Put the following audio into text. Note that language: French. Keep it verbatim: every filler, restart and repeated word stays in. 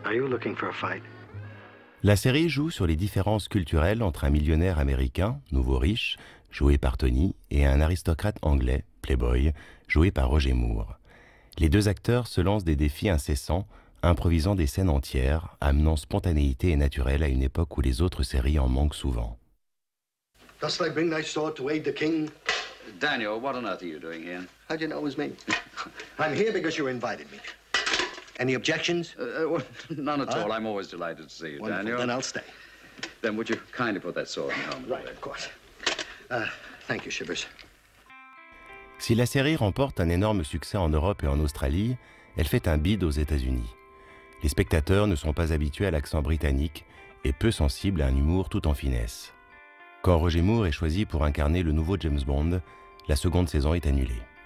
Are you looking for a fight? La série joue sur les différences culturelles entre un millionnaire américain, nouveau riche, joué par Tony, et un aristocrate anglais, Playboy, joué par Roger Moore. Les deux acteurs se lancent des défis incessants, improvisant des scènes entières, amenant spontanéité et naturel à une époque où les autres séries en manquent souvent. Dost I bring thy sword to aid the king? Daniel, what on earth are you doing here? How'd you know it was me? I'm here because you invited me. Any objections? Uh, uh, well, none at Huh? all. I'm always delighted to see you, Wonderful. Daniel. Then I'll stay. Then would you kindly put that sword in the helmet? Right, of course. Uh, thank you, Shivers. Si la série remporte un énorme succès en Europe et en Australie, elle fait un bid aux États-Unis. Les spectateurs ne sont pas habitués à l'accent britannique et peu sensibles à un humour tout en finesse. Quand Roger Moore est choisi pour incarner le nouveau James Bond, la seconde saison est annulée.